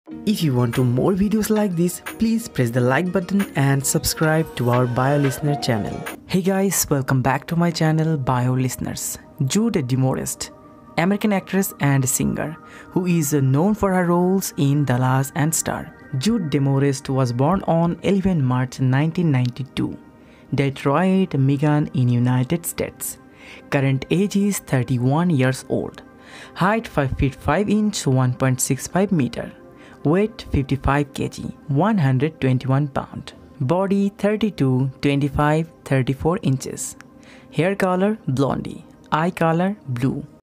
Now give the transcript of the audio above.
If you want to more videos like this, please press the like button and subscribe to our Bio Listener channel. Hey guys, welcome back to my channel Bio Listeners. Jude Demorest, American actress and singer who is known for her roles in Dallas and Star. Jude Demorest was born on 11 March 1992, Detroit, Michigan in United States. Current age is 31 years old. Height 5 feet 5 inch 1.65 meter. Weight 55 kg, 121 pound. Body 32, 25, 34 inches. Hair color blondie. Eye color blue.